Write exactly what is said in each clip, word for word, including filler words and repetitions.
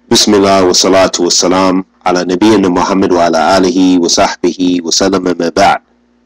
Bismillah wa salatu wa salam ala nabiyyina Muhammad wa ala alihi wa sahbihi wa sallam ma ba'd.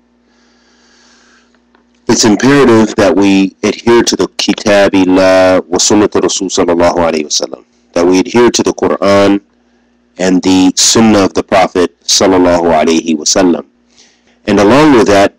It's imperative that we adhere to the Kitabillah wa Sunnat Rasul sallallahu alayhi wa sallam, that we adhere to the Quran and the Sunnah of the Prophet sallallahu alayhi wa sallam. And along with that,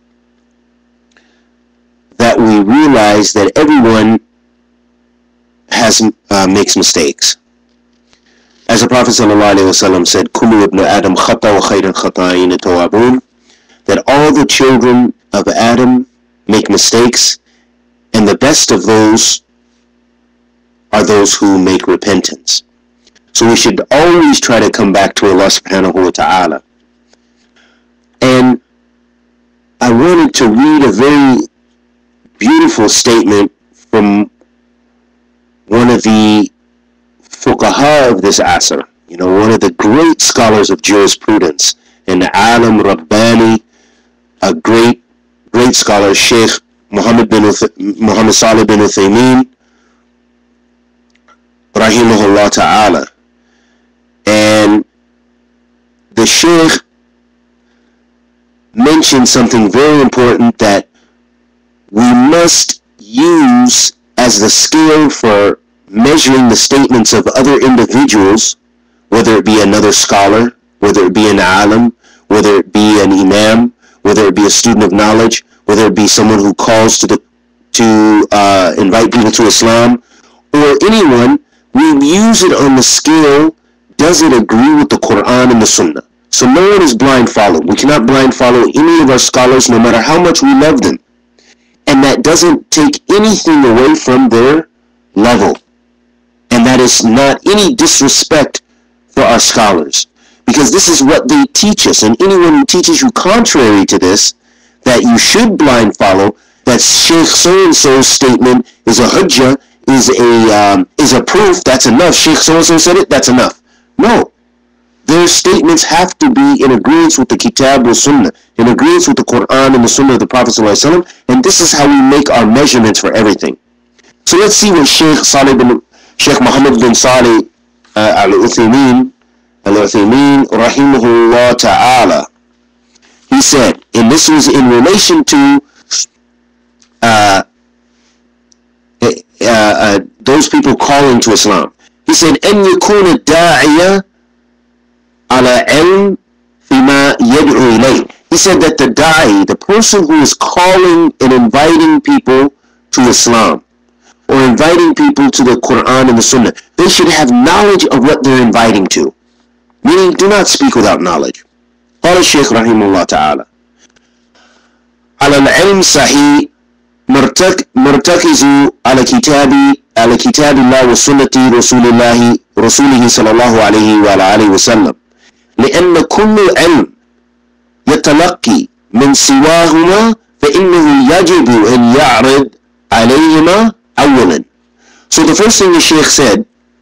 that we realize that everyone has uh, makes mistakes. As the Prophet ﷺ said, Kullu ibn Adam khata wa khayran khata'in tawabun, that all the children of Adam make mistakes, and the best of those are those who make repentance. So we should always try to come back to Allah subhanahu wa ta'ala. And I wanted to read a very beautiful statement from one of the fuqaha of this asr, you know, one of the great scholars of jurisprudence, an alim rabbani, a great, great scholar, Sheikh Muhammad bin Uth Muhammad Salih bin Uthaimeen, rahimahullah ta'ala. And the Sheikh mentioned something very important that we must use as the scale for measuring the statements of other individuals, whether it be another scholar, whether it be an alim, whether it be an imam, whether it be a student of knowledge, whether it be someone who calls to the to uh, invite people to Islam, or anyone. We use it on the scale, does it agree with the Quran and the Sunnah? So no one is blind followed. We cannot blind follow any of our scholars, no matter how much we love them. And that doesn't take anything away from their level. And that is not any disrespect for our scholars, because this is what they teach us. And anyone who teaches you contrary to this, that you should blind follow, that Sheikh so-and-so's statement is a hujjah, is a um, is a proof, that's enough. Sheikh so-and-so said it, that's enough. No. Their statements have to be in agreement with the Kitab wa Sunnah, in agreement with the Quran and the Sunnah of the Prophet ﷺ, and this is how we make our measurements for everything. So let's see what Sheikh Salih bin Sheikh Muhammad bin Salih uh, al-Uthaimeen, al-Uthaimeen, rahimahullah ta'ala, he said, and this was in relation to uh, uh, uh, those people calling to Islam. He said, أن يكون الداعية على علم فيما يدعو إليه. He said that the da'i, the person who is calling and inviting people to Islam, or inviting people to the Quran and the Sunnah, they should have knowledge of what they're inviting to. Meaning, do not speak without knowledge. قال الشيخ رحمه الله تعالى على العلم صحيح مرتكز على كتاب على كتاب الله وسنة رسول الله رسوله صلى الله عليه وعلى آله وسلم، لأن كل علم يتلقي من سواهما فإنه يجب أن يعرض عليهما أولا. So the first thing the Sheikh said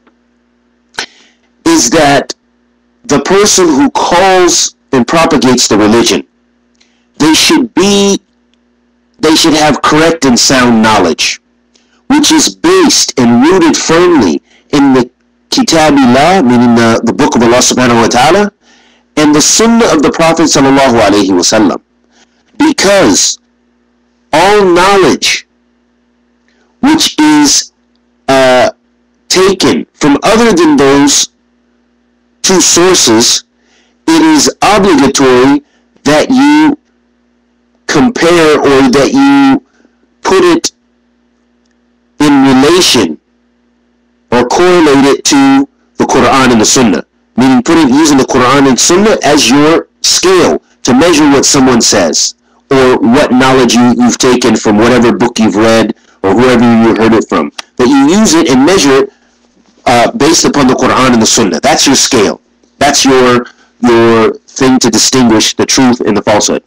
is that the person who calls and propagates the religion, they should be, they should have correct and sound knowledge, which is based and rooted firmly in the Kitabillah, meaning the, the book of Allah subhanahu wa ta'ala, and the Sunnah of the Prophet sallallahu alayhi wa sallam. Because all knowledge which is uh, taken from other than those two sources, it is obligatory that you compare, or that you put it in relation or correlate it to the Quran and the Sunnah. Meaning put it using the Quran and Sunnah as your scale to measure what someone says, or what knowledge you, you've taken from whatever book you've read, or whoever you heard it from. That you use it and measure it uh, based upon the Quran and the Sunnah. That's your scale. That's your your thing to distinguish the truth and the falsehood.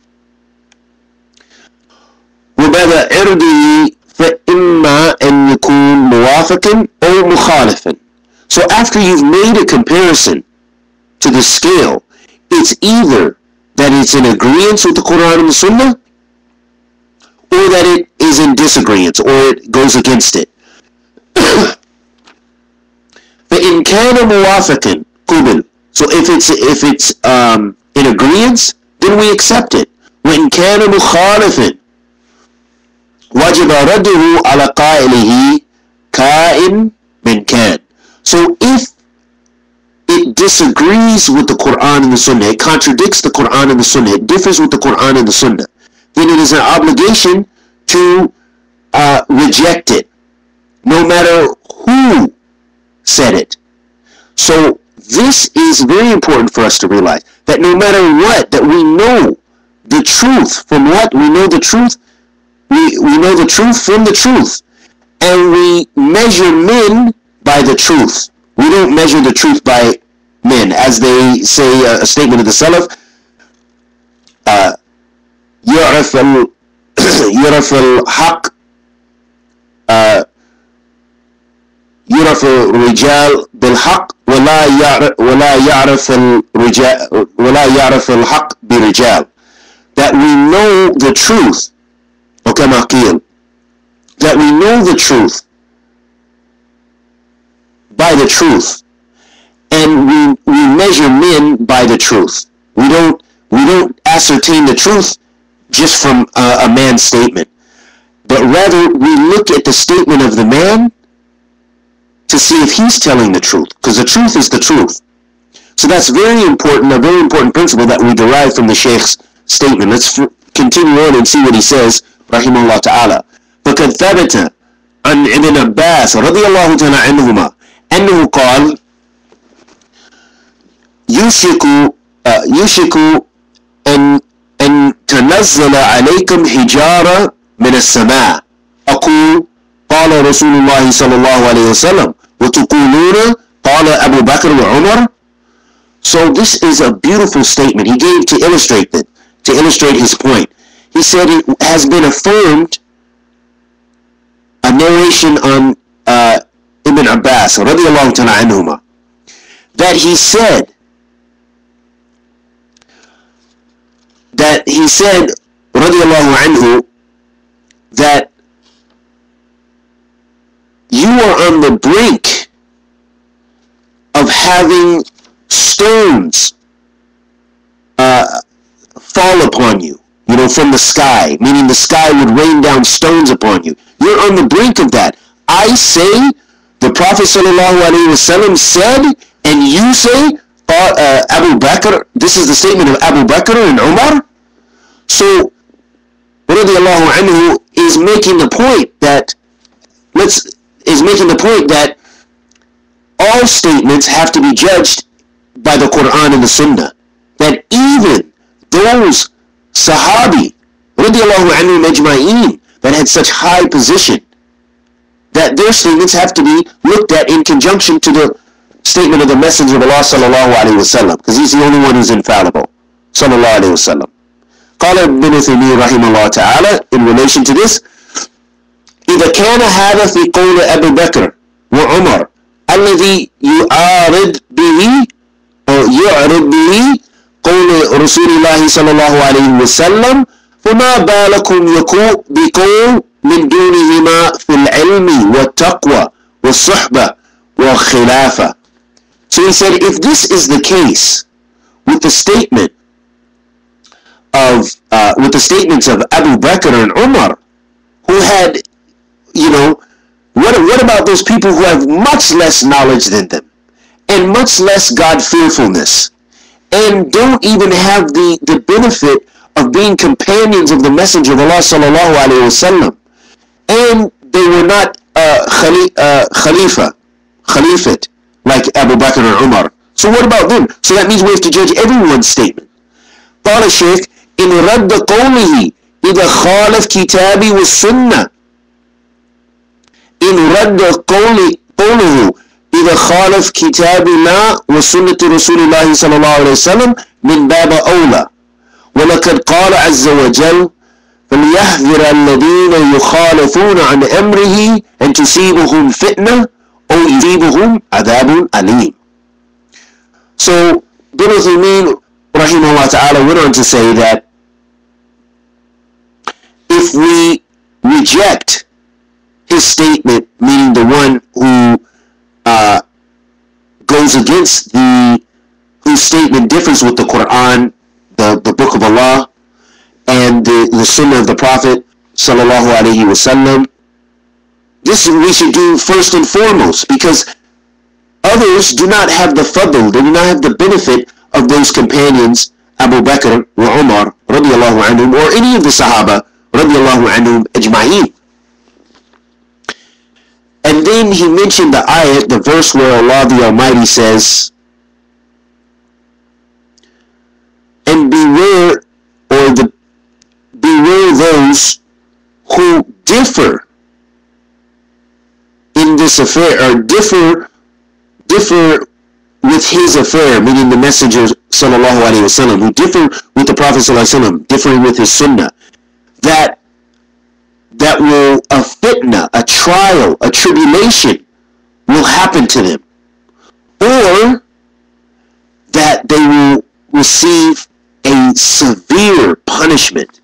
وَبَعْدَ عِرْضِهِ فَإِمَّا أَنْ يَكُونْ مُوَافِقًا أَوْ مُخَالِفًا. So after you've made a comparison to the scale, it's either that it's in agreement with the Quran and the Sunnah, or that it is in disagreement, or it goes against it. فَإِنْ وَإِنْ كَانَ مُوَافِقًا قُبِلْ. So if it's if it's um, in agreement, then we accept it. وَإِنْ كَانَ مُخَالِفًا وَجِبَ رَدُّهُ عَلَى قَائِلِهِ كَائِنْ مِنْ كَانَ. So if it disagrees with the Quran and the Sunnah, it contradicts the Quran and the Sunnah, it differs with the Quran and the Sunnah, then it is an obligation to uh, reject it, no matter who said it. So this is very important for us to realize, that no matter what, that we know the truth from what? We know the truth, we, we know the truth from the truth, and we measure men by the truth. We don't measure the truth by men, as they say, uh, a statement of the Salaf, uh, يعرف ال يعرف الحق يعرف الرجال بالحق ولا يعرف ولا يعرف الرجال ولا يعرف الحق برجال. That we know the truth, or كما قيل, that we know the truth by the truth, and we we measure men by the truth. We don't we don't ascertain the truth just from a, a man's statement, but rather we look at the statement of the man to see if he's telling the truth, because the truth is the truth. So that's very important, a very important principle that we derive from the Shaykh's statement. Let's f- continue on and see what he says, rahimahullah ta'ala. فَقَدْ ثَبَتَ عن ابن عباس رضي الله تعالى عنهما أنه قال يوشك يوشك أن أن تنزل عليكم حجارة من السماء أقول قال رسول الله صلى الله عليه وسلم وتقولون قال أبو بكر وعمر. So this is a beautiful statement he gave to illustrate it, to illustrate his point. He said it has been affirmed, a narration on uh, Ibn Abbas radiallahu ta'ala anhuma, that he said that he said radiallahu anhu that you are on the brink of having stones uh, fall upon you, you know, from the sky, meaning the sky would rain down stones upon you. You're on the brink of that. I say, the Prophet sallallahu alaihi wasallam said, and you say, uh, uh, Abu Bakr, this is the statement of Abu Bakr and Umar. So, radiallahu anhu is making the point that, let's, is making the point that all statements have to be judged by the Quran and the Sunnah. That even those Sahabi, radiallahu anhu majma'een, that had such high position, that their statements have to be looked at in conjunction to the statement of the Messenger of Allah sallallahu alayhi wa sallam, because he's the only one who's infallible, sallallahu alayhi wa sallam. قال ابن عثيمين رحمه الله تعالى in relation to this, إذا كان هذا في قول أبي بكر وعمر الذي يعارض به أو يعرض به قول رسول الله صلى الله عليه وسلم فما بالكم يكون بقول من دونهما في العلم والتقوى والصحبة والخلافة. So he said, if this is the case with the statement of uh, with the statements of Abu Bakr and Umar, who had, you know, what what about those people who have much less knowledge than them and much less God-fearfulness and don't even have the, the benefit of being companions of the Messenger of Allah sallallahu alaihi wasallam, and they were not uh, khali, uh, khalifa, khalifate like Abu Bakr and Umar. So what about them? So that means we have to judge everyone's statement. قال الشيخ إن رد قوله إذا خالف كتابي والسنة إن رد قول قوله إذا خالف كتاب الله وسنة رسول الله صلى الله عليه وسلم من باب أولى ولقد قال عز وجل فليحذر الذين يخالفون عن أمره أن تصيبهم فتنة أو يصيبهم عذاب أليم. So Ibn Uthaimeen rahimahullah ta'ala went on to say that if we reject his statement, meaning the one who uh, against the, whose statement differs with the Quran, the, the book of Allah, and the, the Sunnah of the Prophet, sallallahu alaihi wasallam. This we should do first and foremost, because others do not have the fadl, they do not have the benefit of those companions, Abu Bakr wa Umar, radiallahu anhum, or any of the Sahaba, radiallahu anhum ajma'een. And then he mentioned the ayat, the verse where Allah the Almighty says, and beware, or the beware those who differ in this affair, or differ differ with his affair, meaning the Messenger sallallahu alaihi wasallam, who differ with the Prophet sallallahu alaihi wasallam, differing with his sunnah, that that will, a fitna, a trial, a tribulation will happen to them, or that they will receive a severe punishment.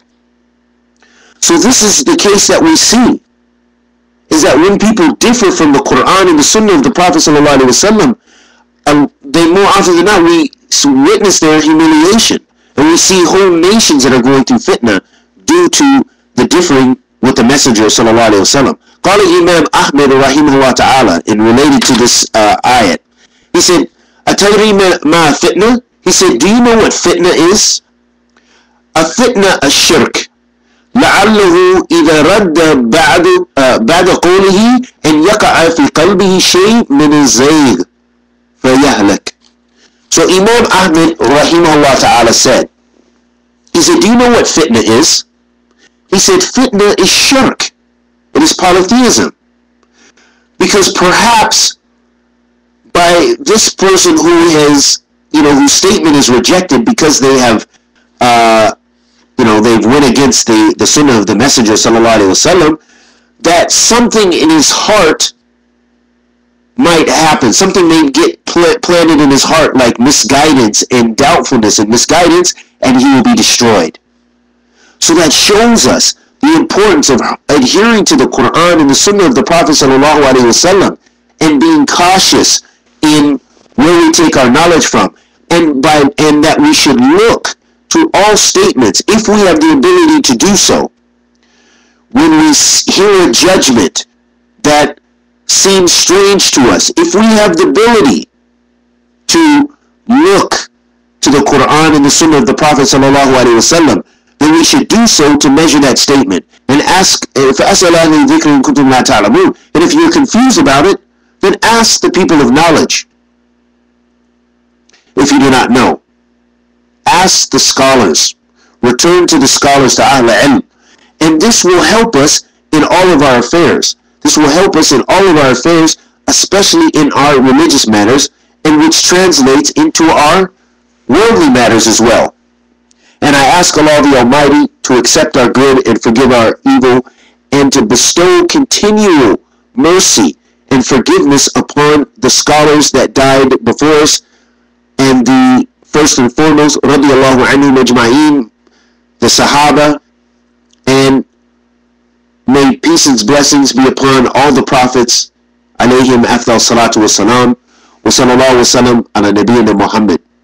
So this is the case that we see, is that when people differ from the Quran and the Sunnah of the Prophet sallallahu alaihi wasallam, um, they more often than not, we witness their humiliation, and we see whole nations that are going through fitna due to the differing with the Messenger sallallahu alaihi wasallam. قال Imam Ahmed rahimahullah ta'ala, in related to this uh, ayat, he said, "Atadri ma fitna?" He said, "Do you know what fitna is? A fitna الشرك لعله إذا رد بعد بعد قوله أن يقع في قلبه شيء من الزيغ فيهلك." So Imam Ahmed rahimahullah ta'ala said, he said, "Do you know what fitna is?" He said, "Fitna is shirk. It is polytheism. Because perhaps by this person who has, you know, whose statement is rejected because they have, uh, you know, they've went against the, the sunnah of the Messenger sallallahu alaihi wasallam, that something in his heart might happen. Something may get pl- planted in his heart, like misguidance and doubtfulness and misguidance, and he will be destroyed." So that shows us the importance of adhering to the Quran and the Sunnah of the Prophet sallallahu alaihi wasallam, and being cautious in where we take our knowledge from, and by and that we should look to all statements, if we have the ability to do so, when we hear a judgment that seems strange to us, if we have the ability to look to the Quran and the Sunnah of the Prophet sallallahu alaihi wasallam, then we should do so to measure that statement and ask. And if you're confused about it, then ask the people of knowledge. If you do not know, ask the scholars. Return to the scholars, to Ahl Ilm, and this will help us in all of our affairs. This will help us in all of our affairs, especially in our religious matters, and which translates into our worldly matters as well. And I ask Allah the Almighty to accept our good and forgive our evil, and to bestow continual mercy and forgiveness upon the scholars that died before us, and the first and foremost, radiallahu anhum ajma'een, the Sahaba, and may peace and blessings be upon all the prophets, alayhim afdal salatu wa salam, wa sallallahu wa sallam ala nabiyyina Muhammad.